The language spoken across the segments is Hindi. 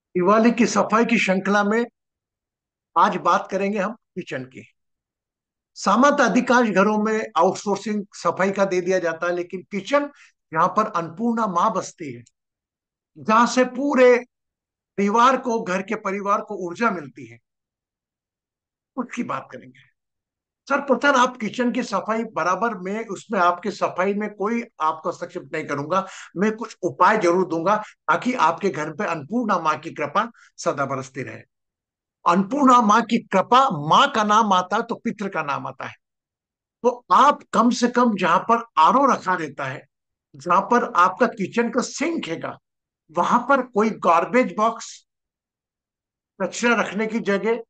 दिवाली की सफाई की श्रृंखला में आज बात करेंगे हम किचन की। सामान्य अधिकांश घरों में आउटसोर्सिंग सफाई का दे दिया जाता है, लेकिन किचन यहाँ पर अन्नपूर्णा माँ बसती है, जहां से पूरे परिवार को, घर के परिवार को ऊर्जा मिलती है, उसकी बात करेंगे। सर प्रथम, आप किचन की सफाई बराबर में, उसमें आपकी सफाई में कोई आपको हस्तक्षेप नहीं करूंगा। मैं कुछ उपाय जरूर दूंगा ताकि आपके घर पे अन्नपूर्णा माँ की कृपा सदा बरसती रहे। अन्नपूर्णा माँ की कृपा, माँ का नाम आता है तो पितृ का नाम आता है। तो आप कम से कम जहां पर आरओ रखा रहता है, जहां पर आपका किचन का सिंक हैगा, वहां पर कोई गार्बेज बॉक्स, कचरा रखने की जगह,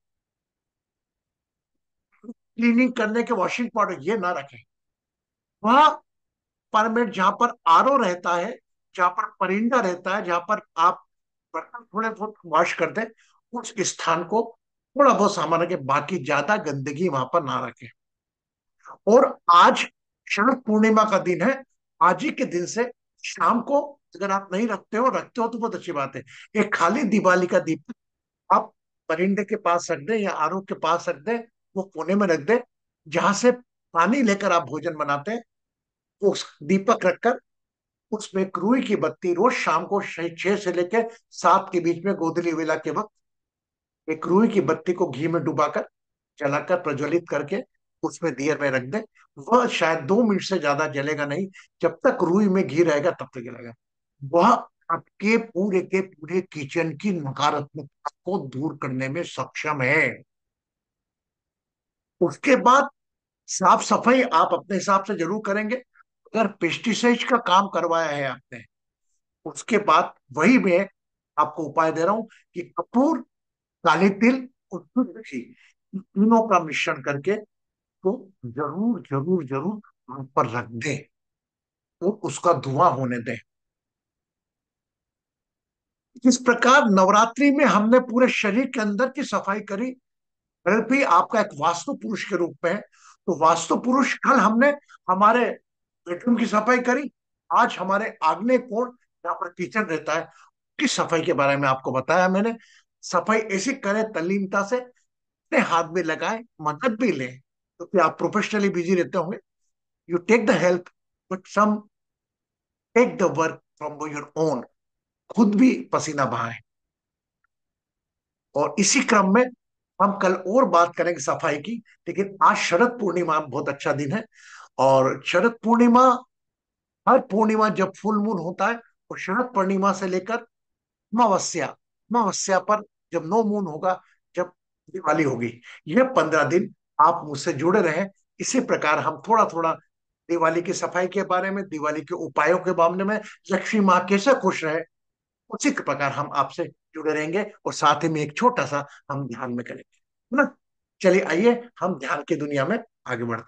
क्लीनिंग करने के वॉशिंग पाउडर ये ना रखें। वह परमिट जहां पर आरओ रहता है, जहां पर परिंदा रहता है, जहां पर आप बर्तन थोड़े बहुत वॉश करते हैं, उस स्थान को थोड़ा बहुत सामान रखें, बाकी ज्यादा गंदगी वहां पर ना रखें। और आज शरद पूर्णिमा का दिन है। आज ही के दिन से शाम को, अगर आप नहीं रखते हो तो बहुत अच्छी बात है, एक खाली दिवाली का दीप आप परिंदे के पास रख दें या आरओ के पास रख दें, वो कोने में रख दें। जहां से पानी लेकर आप भोजन बनाते हैं, उस दीपक रखकर उसमें एक रुई की बत्ती रोज शाम को 6 से लेकर 7 के बीच में, गोधूली वेला के वक्त, एक रुई की बत्ती को घी में डुबाकर, जलाकर, प्रज्वलित करके उसमें दिए में रख दें। वह शायद 2 मिनट से ज्यादा जलेगा नहीं। जब तक रुई में घी रहेगा तब तक जलेगा। वह आपके पूरे के पूरे किचन की नकारात्मकता को दूर करने में सक्षम है। उसके बाद साफ सफाई आप अपने हिसाब से जरूर करेंगे। अगर पेस्टिसाइड का काम करवाया है आपने, उसके बाद वही मैं आपको उपाय दे रहा हूं कि कपूर, काली तिल और तुलसी, इन तीनों का मिश्रण करके तो जरूर जरूर जरूर आग पर रख दें और उसका धुआं होने दें। इस प्रकार नवरात्रि में हमने पूरे शरीर के अंदर की सफाई करी। कल भी आपका एक वास्तु पुरुष के रूप में है, तो वास्तु पुरुष, कल हमने हमारे बेडरूम की सफाई करी। आज हमारे आग्नेय कोण, जहाँ पर किचन रहता है, की सफाई के बारे में आपको बताया मैंने। सफाई ऐसी करें तल्लीनता से, अपने हाथ में लगाए, मदद भी लें, क्योंकि आप प्रोफेशनली बिजी रहते होंगे। You take the help, but some take the work from your own. खुद भी पसीना बहाएं। और इसी क्रम में हम कल और बात करेंगे सफाई की। लेकिन आज शरद पूर्णिमा बहुत अच्छा दिन है। और शरद पूर्णिमा, हर पूर्णिमा जब फुल मून होता है, और शरद पूर्णिमा से लेकर अमावस्या, अमावस्या पर जब नो मून होगा, जब दिवाली होगी, यह 15 दिन आप मुझसे जुड़े रहें। इसी प्रकार हम थोड़ा थोड़ा दिवाली की सफाई के बारे में, दिवाली के उपायों के मामले में, लक्ष्मी माँ कैसे खुश रहे, उसी के प्रकार हम आपसे जुड़े रहेंगे। और साथ ही में एक छोटा सा हम ध्यान में करेंगे, है ना। चलिए आइए हम ध्यान की दुनिया में आगे बढ़ते हैं।